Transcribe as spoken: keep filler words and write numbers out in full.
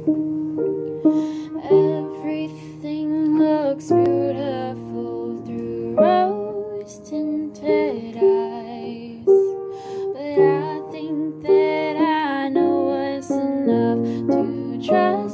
Everything looks beautiful through rose-tinted eyes, but I think that I know what's enough to trust